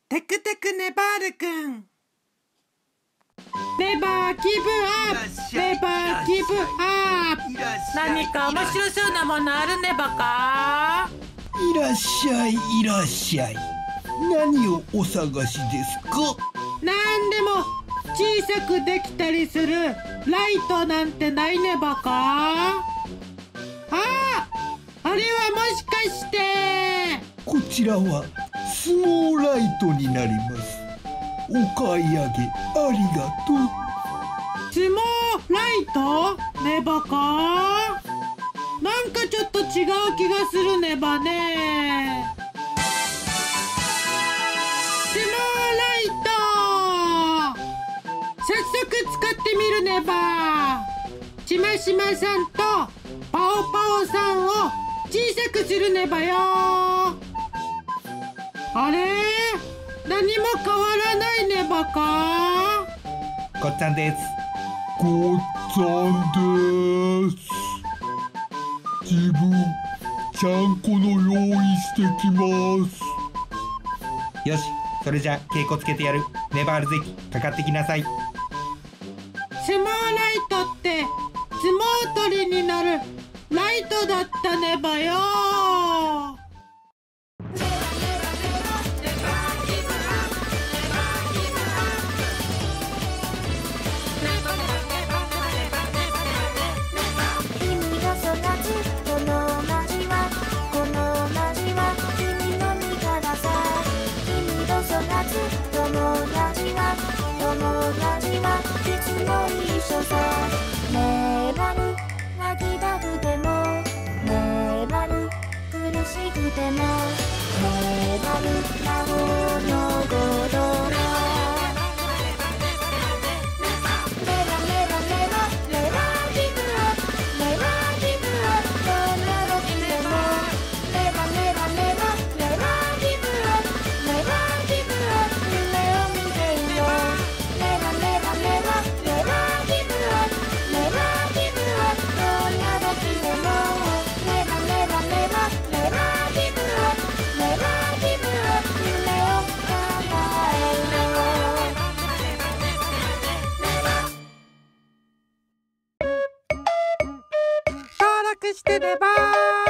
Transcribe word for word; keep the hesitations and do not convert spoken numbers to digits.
テクテクネバールくん。ネバーギブアップ、ネバーギブアップ。 何か面白そうなものあるねバカ。 いらっしゃいいらっしゃい。何をお探しですか？ なんでも小さくできたりするライトなんてないねバカ。ああ、あれはもしかして。 こちらはスモーライトになります。お買い上げありがとう。 スモーライトねバカ。なんかちょっと違う気がするねばね。スモーライト、早速使ってみるねば。しましまさんとパオパオさんを小さくするねばよ。あれ、何も変わらないねバカ。 ごっつぁんです。 ごっつぁんです。自分ちゃんこの用意してきます。 よし、それじゃ稽古つけてやる。ネバール関、かかってきなさい。 スモーライトって相撲取りになるライトだったねばよ。してれば